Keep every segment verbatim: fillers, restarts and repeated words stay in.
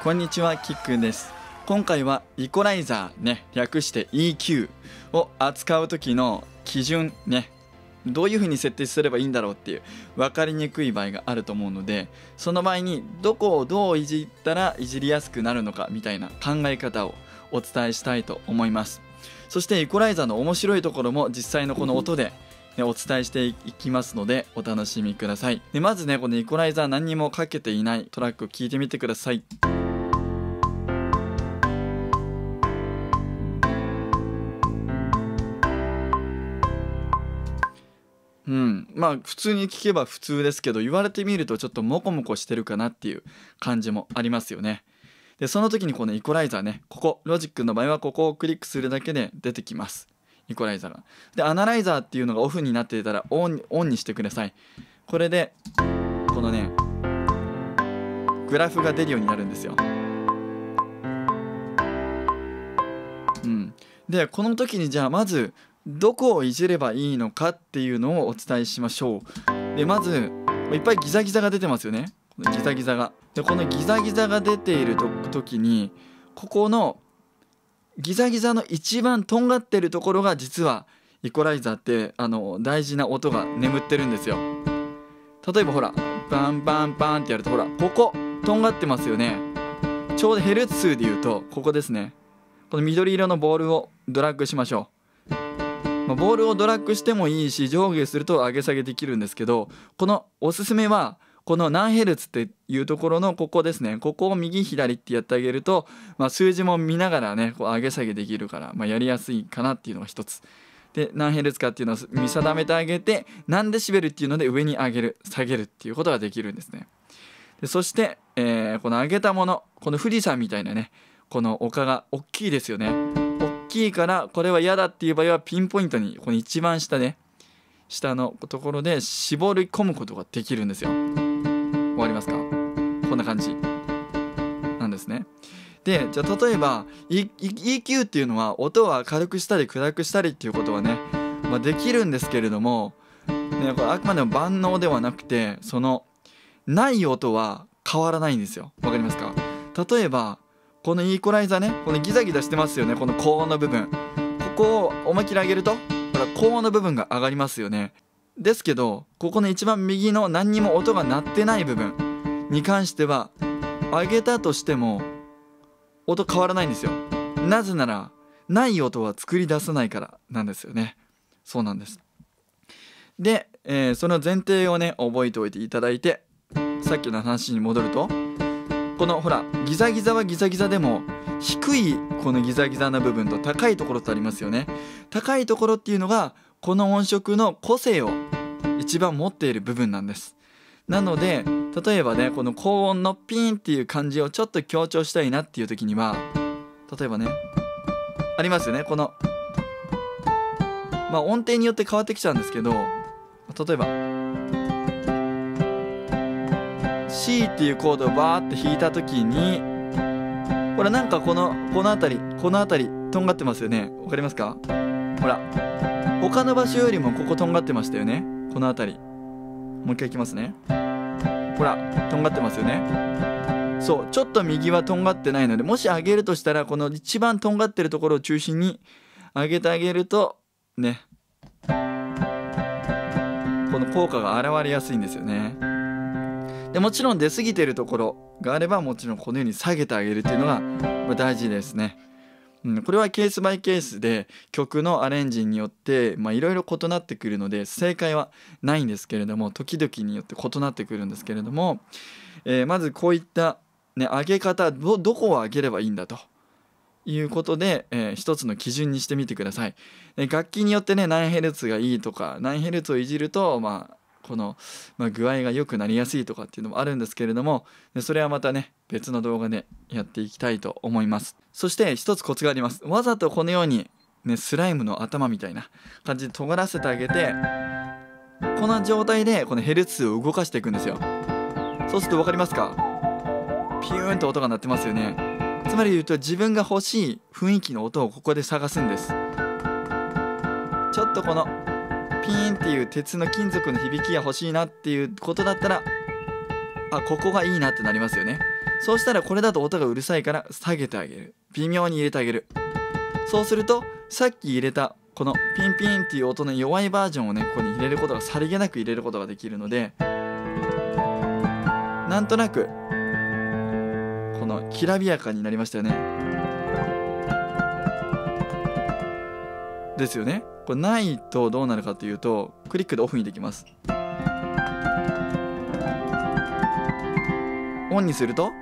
こんにちは、キックンです。今回はイコライザーね、略して イーキュー を扱う時の基準ね、どういう風に設定すればいいんだろうっていう分かりにくい場合があると思うので、その場合にどこをどういじったらいじりやすくなるのかみたいな考え方をお伝えしたいと思います。そしてイコライザーの面白いところも実際のこの音でね、お伝えしていきますのでお楽しみください。でまずね、このイコライザー何にもかけていないトラックを聞いてみてください。うん、まあ普通に聞けば普通ですけど、言われてみるとちょっとモコモコしてるかなっていう感じもありますよね。でその時にこのイコライザーね、ここロジックの場合はここをクリックするだけで出てきます、イコライザーが。でアナライザーっていうのがオフになっていたらオン、オンにしてください。これでこのねグラフが出るようになるんですよ。うん、でこの時にじゃあまずどこをいじればいいのかっていうのをお伝えしましょう。でまずいっぱいギザギザが出てますよね。ギザギザがでこのギザギザが出ている時にここのギザギザの一番とんがってるところが実はイコライザーってあの大事な音が眠ってるんですよ。例えばほらバンバンバンってやるとほらこことんがってますよね。ちょうどヘルツ数でいうとここですね。この緑色のボールをドラッグしましょう。まあ、ボールをドラッグしてもいいし上下すると上げ下げできるんですけど、このおすすめはこの何ヘルツっていうところのここですね。ここを右左ってやってあげると、まあ、数字も見ながらねこう上げ下げできるから、まあ、やりやすいかなっていうのが一つで、何ヘルツかっていうのを見定めてあげて、何デシベルっていうので上に上げる下げるっていうことができるんですね。でそして、えー、この上げたもの、この富士山みたいなねこの丘が大きいですよね。大きいからこれは嫌だっていう場合はピンポイントにこの一番下ね下のところで絞り込むことができるんですよ。わかりますか？こんな感じなんですね。でじゃあ例えば イーキュー っていうのは音を明るくしたり暗くしたりっていうことはね、まあ、できるんですけれども、ね、これあくまでも万能ではなくて、そのない音は変わらないんですよ。わかりますか？例えばこのイコライザーね、このギザギザしてますよね。この高音の部分、ここを思いっきり上げるとほら高音の部分が上がりますよね。ですけどここの一番右の何にも音が鳴ってない部分に関しては上げたとしても音変わらないんですよ。なぜならない音は作り出さないからなんですよね。そうなんです。で、えー、その前提をね覚えておいていただいて、さっきの話に戻ると、このほらギザギザはギザギザでも低いこのギザギザな部分と高いところとありますよね。高いところっていうのがこの音色の個性を一番持っている部分なんです。なので例えばねこの高音のピーンっていう感じをちょっと強調したいなっていう時には、例えばねありますよね、このまあ音程によって変わってきちゃうんですけど、例えばC っていうコードをバーって弾いた時にほらなんかこのこの辺りこの辺りとんがってますよね。わかりますか？ほら他の場所よりもこことんがってましたよね。この辺りもう一回いきますね。ほらとんがってますよね。そうちょっと右はとんがってないので、もし上げるとしたらこの一番とんがってるところを中心に上げてあげるとねこの効果が現れやすいんですよね。でもちろん出過ぎてるところがあればもちろんこのように下げてあげるっていうのが大事ですね。うん、これはケースバイケースで曲のアレンジによっていろいろ異なってくるので正解はないんですけれども、時々によって異なってくるんですけれども、えー、まずこういった、ね、上げ方 ど, どこを上げればいいんだということで、えー、一つの基準にしてみてください。楽器によってね何ヘルツがいいとか何ヘルツをいじるとまあこの、まあ、具合が良くなりやすいとかっていうのもあるんですけれども、それはまたね別の動画でやっていきたいと思います。そして一つコツがあります。わざとこのように、ね、スライムの頭みたいな感じで尖らせてあげて、この状態でこのヘルツ数を動かしていくんですよ。そうすると分かりますか？ピューンと音が鳴ってますよね。つまり言うと自分が欲しい雰囲気の音をここで探すんです。ちょっとこのピーンっていう鉄の金属の響きが欲しいなっていうことだったら、あここがいいなってなりますよね。 そうしたらこれだと音がうるさいから下げてあげる。微妙に入れてあげる。そうするとさっき入れたこのピンピンっていう音の弱いバージョンをねここに入れることがさりげなく入れることができるので、なんとなくこのきらびやかになりましたよね。ですよね。これないとどうなるかというと、クリックでオフにできます。オンにすると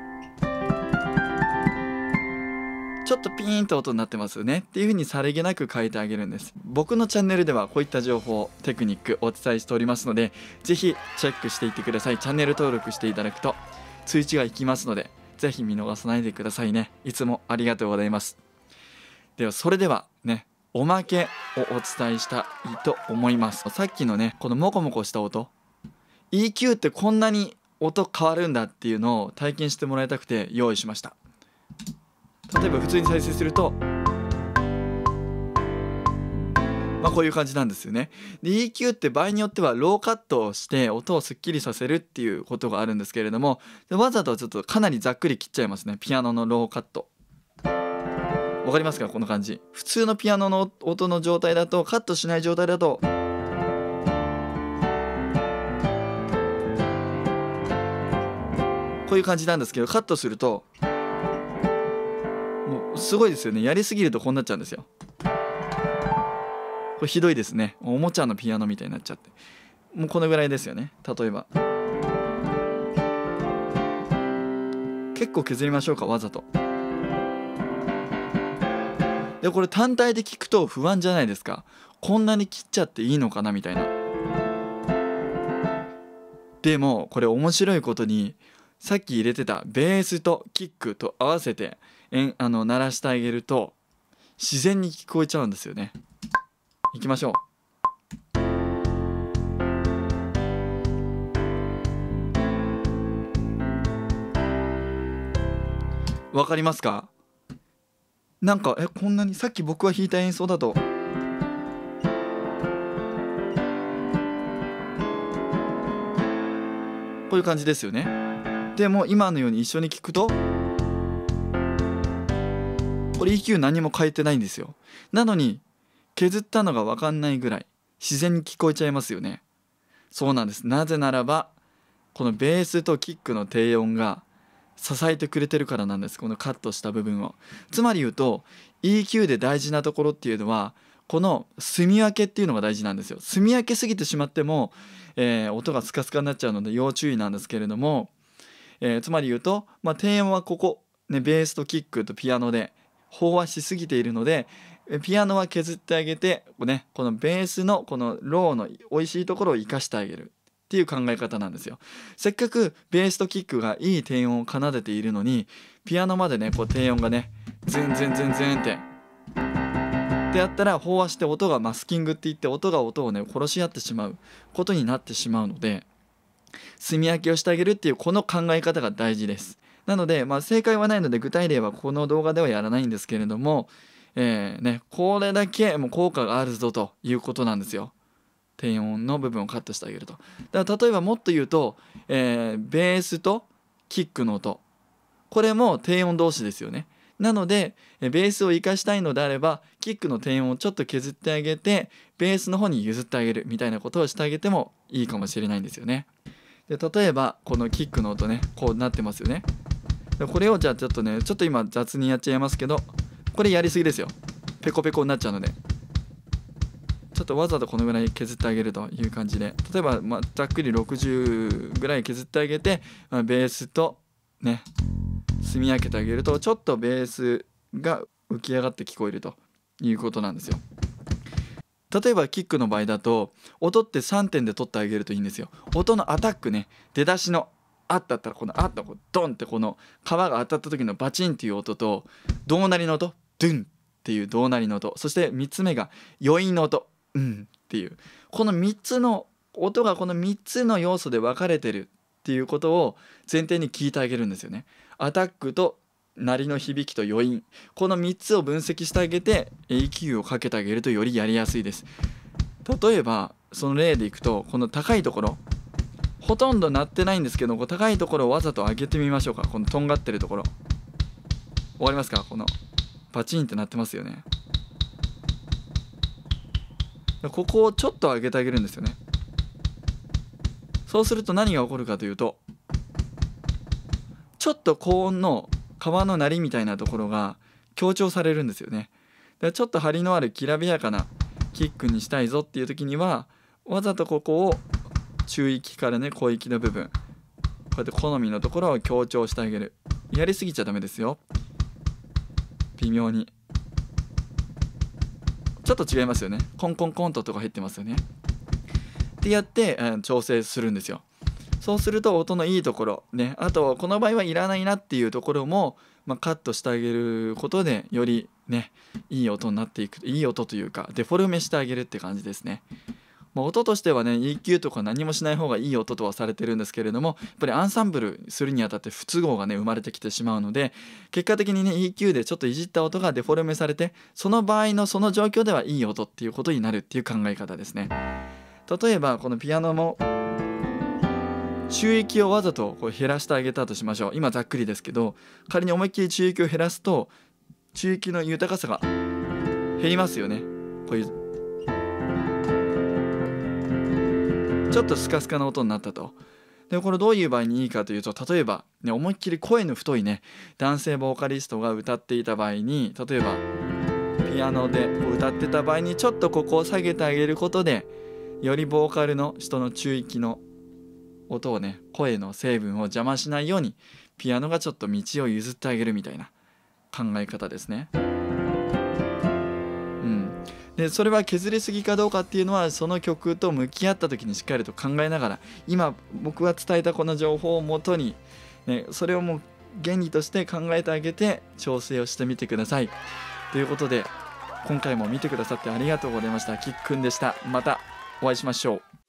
ちょっとピーンと音になってますよねっていう風にさりげなく変えてあげるんです。僕のチャンネルではこういった情報テクニックお伝えしておりますので、ぜひチェックしていってください。チャンネル登録していただくと通知がいきますので、ぜひ見逃さないでくださいね。いつもありがとうございます。ではそれではね、おまけをお伝えしたいと思います。さっきのねこのモコモコした音、 イーキュー ってこんなに音変わるんだっていうのを体験してもらいたくて用意しました。例えば普通に再生するとまあこういう感じなんですよね。で イーキュー って場合によってはローカットをして音をすっきりさせるっていうことがあるんですけれども、でわざとちょっとかなりざっくり切っちゃいますね。ピアノのローカットわかりますか？この感じ。普通のピアノの音の状態だと、カットしない状態だとこういう感じなんですけど、カットするともうすごいですよね。やりすぎるとこうなっちゃうんですよ。これひどいですね。おもちゃのピアノみたいになっちゃって、もうこのぐらいですよね。例えば結構削りましょうか、わざと。でこれ単体で聞くと不安じゃないですか。こんなに切っちゃっていいのかなみたいな。でもこれ面白いことに、さっき入れてたベースとキックと合わせてえあの鳴らしてあげると自然に聞こえちゃうんですよね。いきましょう。わかりますか？なんかえこんなにさっき僕が弾いた演奏だとこういう感じですよね。でも今のように一緒に聞くとこれ イーキュー 何も変えてないんですよ。なのに削ったのが分かんないぐらい自然に聞こえちゃいますよね。そうなんです。なぜならばこのベースとキックの低音が支えてくれてるからなんです。このカットした部分を。つまり言うと イーキュー で大事なところっていうのはこの住み分けっていうのが大事なんですよ。住み分けすぎてしまっても、えー、音がスカスカになっちゃうので要注意なんですけれども、えー、つまり言うと、まあ、低音はここ、ね、ベースとキックとピアノで飽和しすぎているので、ピアノは削ってあげて、ね、このベースのこのローの美味しいところを生かしてあげるっていう考え方なんですよ。せっかくベースとキックがいい低音を奏でているのに、ピアノまでねこう低音がねズンズンズンズンってってやったら飽和して音がマスキングって言って音が音をね殺し合ってしまうことになってしまうので、住み分けをしてあげるっていうこの考え方が大事です。なので、まあ、正解はないので具体例はこの動画ではやらないんですけれども、えーね、これだけもう効果があるぞということなんですよ。低音の部分をカットしてあげると。だから例えばもっと言うと、えー、ベースとキックの音、これも低音同士ですよね。なのでベースを活かしたいのであればキックの低音をちょっと削ってあげてベースの方に譲ってあげるみたいなことをしてあげてもいいかもしれないんですよね。で例えばこのキックの音ねこうなってますよね。でこれをじゃあちょっとねちょっと今雑にやっちゃいますけど、これやりすぎですよ。ペコペコになっちゃうのでちょっとわざとこのぐらい削ってあげるという感じで、例えば、まあ、ざっくりろくじゅうぐらい削ってあげて、まあ、ベースとね住み分けてあげるとちょっとベースが浮き上がって聞こえるということなんですよ。例えばキックの場合だと音ってさんてんで取ってあげるといいんですよ。音のアタックね、出だしのあったったらこのあったこうドンってこの皮が当たった時のバチンっていう音と胴鳴りの音ドゥンっていう胴鳴りの音、そしてみっつめが余韻の音うんっていう、このみっつの音がこのみっつの要素で分かれてるっていうことを前提に聞いてあげるんですよね。アタックと鳴りの響きと余韻、このみっつを分析してあげて イーキュー をかけてあげるとよりやりやすいです。例えばその例でいくとこの高いところほとんど鳴ってないんですけど、こう高いところをわざと上げてみましょうか。このとんがってるところわかりますか？このパチンって鳴ってますよね。ここをちょっと上げてあげるんですよね。そうすると何が起こるかというと、ちょっと高音の川の鳴りみたいなところが強調されるんですよね。でちょっと張りのあるきらびやかなキックにしたいぞっていう時には、わざとここを中域からね小域の部分、こうやって好みのところを強調してあげる。やりすぎちゃダメですよ。微妙にちょっと違いますよね。コンコンコンととか入ってますよね。ってやって、えー調整するんですよ。そうすると音のいいところね、あとこの場合はいらないなっていうところも、まあ、カットしてあげることでよりねいい音になっていく、いい音というかデフォルメしてあげるって感じですね。まあ、音としてはね イーキュー とか何もしない方がいい音とはされてるんですけれども、やっぱりアンサンブルするにあたって不都合がね生まれてきてしまうので、結果的にね イーキュー でちょっといじった音がデフォルメされて、その場合のその状況ではいい音っていうことになるっていう考え方ですね。例えばこのピアノも中域をわざとこう減らしてあげたとしましょう。今ざっくりですけど、仮に思いっきり中域を減らすと中域の豊かさが減りますよね。こういうちょっとスカスカな音になったと。でこれどういう場合にいいかというと、例えば、ね、思いっきり声の太いね男性ボーカリストが歌っていた場合に、例えばピアノでこう歌ってた場合にちょっとここを下げてあげることで、よりボーカルの人の中域の音をね、声の成分を邪魔しないようにピアノがちょっと道を譲ってあげるみたいな考え方ですね。うん、でそれは削りすぎかどうかっていうのは、その曲と向き合った時にしっかりと考えながら、今僕が伝えたこの情報をもとに、ね、それをもう原理として考えてあげて調整をしてみてください。ということで今回も見てくださってありがとうございました。きっくんでした。またお会いしましょう。